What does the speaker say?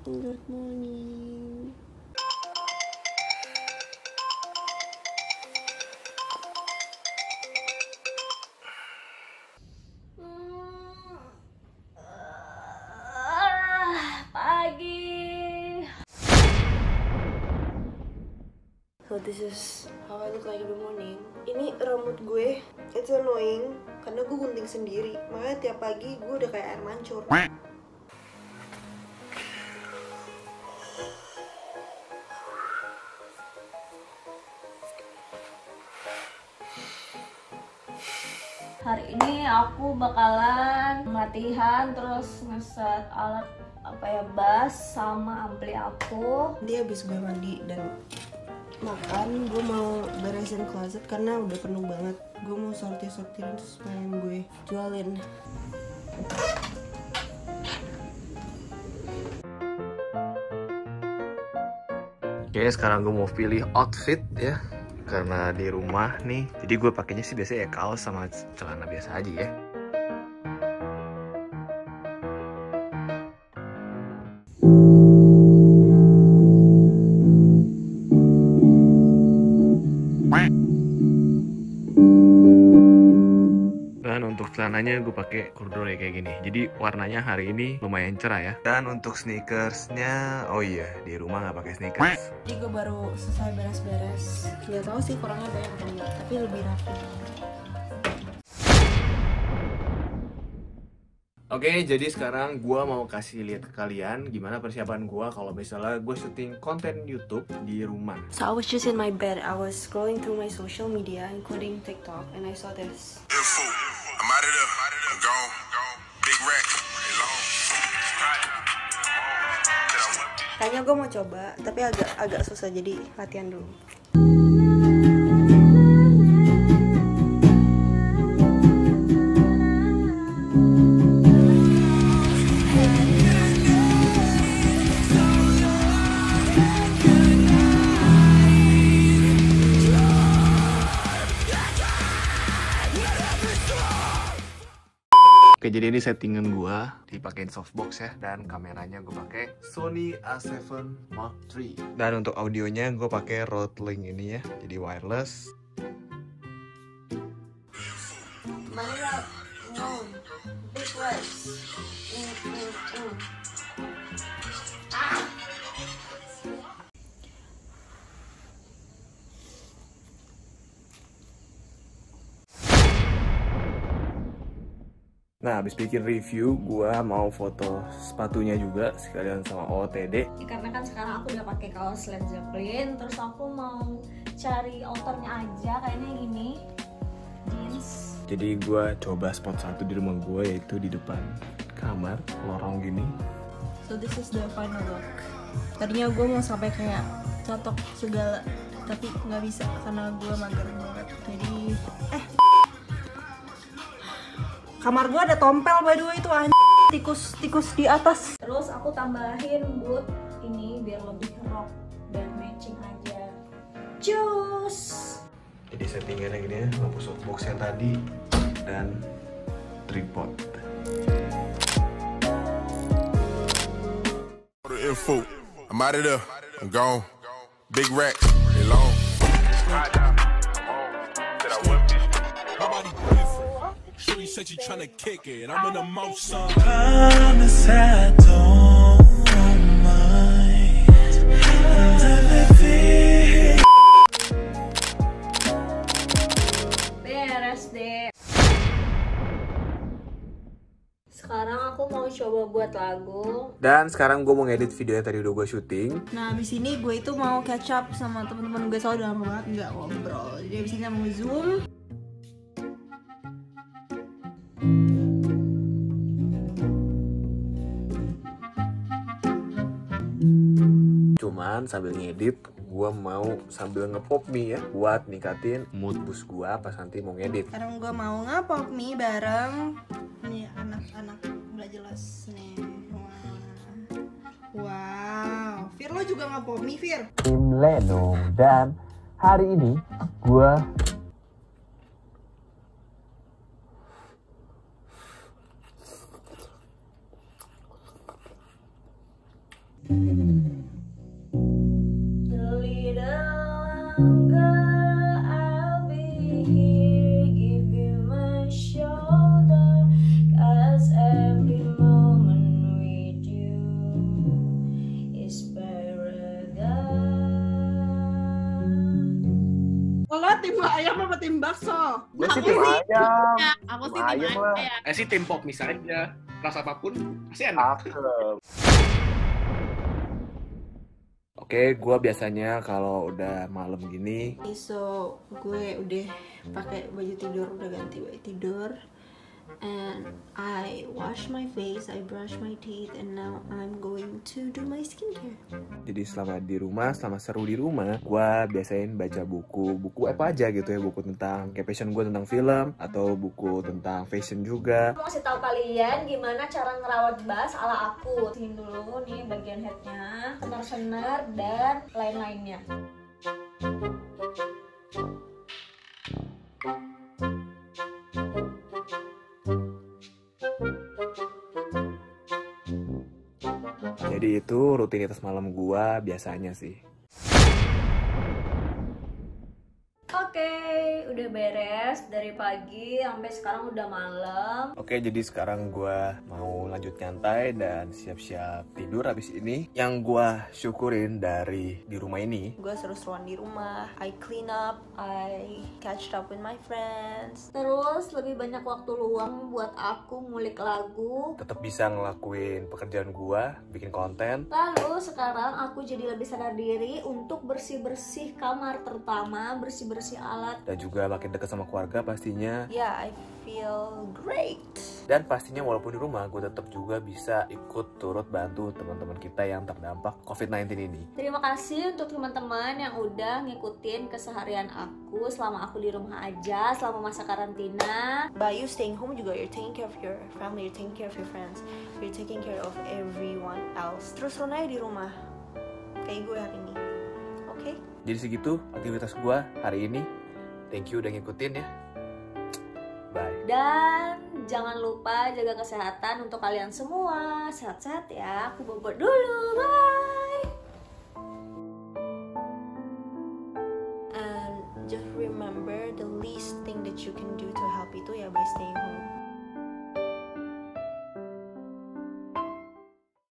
Good morning. Pagi. So this is how I look like in the morning. Ini rambut gue, it's annoying karena gue gunting sendiri. Makanya tiap pagi gue udah kayak air mancur. Hari ini aku bakalan latihan terus ngeset alat bass sama ampli aku. Dia habis gue mandi dan makan, gue mau beresin closet karena udah penuh banget. Gue mau sortir-sortirin terus pengen gue jualin. Oke, sekarang gue mau pilih outfit ya. Karena di rumah nih, jadi gue pakainya sih biasanya ya kaos sama celana biasa aja ya. Dan untuk celananya gue pakai corduroy kayak gini. Jadi warnanya hari ini lumayan cerah ya. Dan untuk sneakersnya, oh iya di rumah nggak pakai sneakers. Jadi gue baru selesai beres-beres. Nggak tahu sih kurangnya banyak atau enggak, tapi lebih rapi. Oke, jadi sekarang gue mau kasih lihat ke kalian gimana persiapan gue kalau misalnya gue syuting konten YouTube di rumah. So I was just in my bed. I was scrolling through my social media, including TikTok, and I saw this. I'm out of there. I'm gone. Big rack. Kayaknya gue mau coba, tapi agak susah, jadi latihan dulu. Oke, jadi ini settingan gua dipakein softbox ya, dan kameranya gue pakai Sony A7 Mark III. Dan untuk audionya gue pakai Rode Link ini ya, jadi wireless. Manila, no, big words. Nah, habis bikin review, gua mau foto sepatunya juga sekalian sama OOTD. Ya, karena kan sekarang aku udah pakai kaos Led Zeppelin, terus aku mau cari outernya aja kayaknya gini, jeans. Jadi gua coba spot satu di rumah gue, yaitu di depan kamar, lorong gini. So this is the final look. Tadinya gue mau sampai kayak cotok segala, tapi nggak bisa karena gue mager banget. Jadi kamar gue ada tompel by the way, itu tikus di atas. Terus aku tambahin boot ini biar lebih rock dan matching aja. Cus. Jadi settingannya gini ya, lampu softbox yang tadi dan tripod. Info. I'm out of there. I'm gone. Big rack. They long. She said she tryna kick it. I'm in the motion. Promise I don't mind. Beres deh. Sekarang aku mau coba buat lagu. Dan sekarang gue mau ngedit video yang tadi udah gue syuting. Nah abis ini gue itu mau catch up sama teman-teman gue, soalnya udah lama banget nggak ngobrol. Jadi abis ini mau zoom. Cuman sambil ngedit, gue mau sambil ngepop mie ya, buat ningkatin mood boost gue pas nanti mau ngedit. Sekarang gue mau ngapop mie bareng nih anak-anak nggak jelas nih. Wow, Fir lo juga ngapop mie, Fir? Tim Leno, dan hari ini gue tim ayam apa tim bakso? Gue sih tim ayam. Aku sih Tim tim ayam lah. ayam. sih tim pop misalnya, rasa apapun pasti enak. Oke, gue biasanya kalau udah malam gini, So gue udah pakai baju tidur, udah ganti baju tidur, and I wash my face, I brush my teeth, and now I'm going to do my skincare. jadi selama di rumah, selama seru di rumah, gue biasain baca buku apa aja gitu ya, buku tentang kayak passion gue tentang film atau buku tentang fashion juga. Mau kasih tahu kalian gimana cara ngerawat bas ala aku. Sini dulu nih bagian headnya, senar-senar dan lain-lainnya. Jadi itu rutinitas malam gue biasanya sih. Oke, udah beres dari pagi sampai sekarang udah malam. Oke, jadi sekarang gue mau lanjut nyantai dan siap-siap tidur habis ini. Yang gue syukurin dari di rumah ini, Gue seru-seruan di rumah, I clean up, I catch up with my friends. Terus lebih banyak waktu luang buat aku ngulik lagu. tetap bisa ngelakuin pekerjaan gue, bikin konten. Lalu sekarang aku jadi lebih sadar diri untuk bersih-bersih kamar, terutama bersih-bersih alat. Dan juga makin dekat sama keluarga pastinya. Yeah, I feel great. Dan pastinya walaupun di rumah, gue tetap juga bisa ikut turut bantu teman-teman kita yang terdampak COVID-19 ini. Terima kasih untuk teman-teman yang udah ngikutin keseharian aku selama aku di rumah aja, selama masa karantina. By you staying home juga, you're taking care of your family, you're taking care of your friends, you're taking care of everyone else. Terus-terusan aja di rumah, kayak gue hari ini. Oke? Jadi segitu aktivitas gue hari ini. Thank you udah ngikutin ya. Bye. Dan jangan lupa jaga kesehatan untuk kalian semua. Sehat-sehat ya. Aku bobot dulu. Bye. And just remember, the least thing that you can do to help itu ya by staying home.